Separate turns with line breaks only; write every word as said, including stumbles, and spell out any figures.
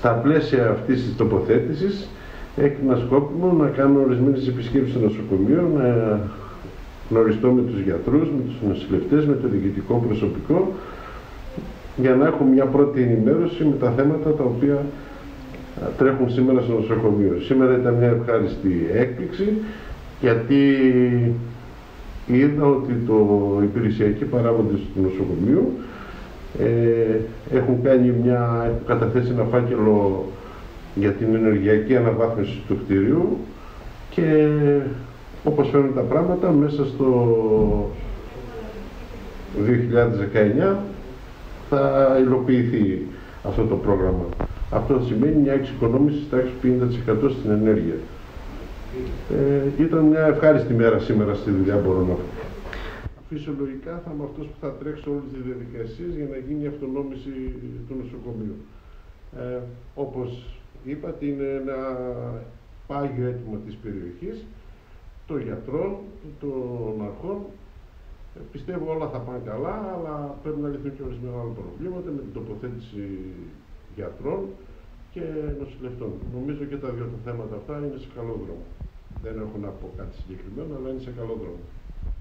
Στα πλαίσια αυτής της τοποθέτησης έκρινα σκόπιμο να κάνω ορισμένες επισκέψεις στο νοσοκομείο, να γνωριστώ με τους γιατρούς, με τους νοσηλευτές, με το διοικητικό προσωπικό, για να έχω μια πρώτη ενημέρωση με τα θέματα τα οποία τρέχουν σήμερα στο νοσοκομείο. Σήμερα ήταν μια ευχάριστη έκπληξη, γιατί είδα ότι το υπηρεσιακοί παράγοντες του νοσοκομείου ε, έχουν, κάνει μια, έχουν καταθέσει ένα φάκελο για την ενεργειακή αναβάθμιση του κτηρίου και όπως φαίνονται τα πράγματα, μέσα στο δύο χιλιάδες δεκαεννιά θα υλοποιηθεί αυτό το πρόγραμμα. Αυτό σημαίνει μια εξοικονόμηση της τάξης του πενήντα τοις εκατό στην ενέργεια. Ε, ήταν μια ευχάριστη μέρα σήμερα στη δουλειά, μπορώ να πω. Φυσιολογικά θα είμαι αυτός που θα τρέξει όλες τις διαδικασίες για να γίνει η αυτονόμηση του νοσοκομείου. Ε, όπως είπατε, είναι ένα πάγιο αίτημα της περιοχής, των γιατρών, των αρχών. Ε, πιστεύω όλα θα πάνε καλά, αλλά πρέπει να λυθούν και ορισμένα άλλα προβλήματα με την τοποθέτηση γιατρών και νοσηλευτών. Νομίζω και τα δύο τα θέματα αυτά είναι σε καλό δρόμο. Δεν έχω να πω κάτι συγκεκριμένο, αλλά είναι σε καλό δρόμο.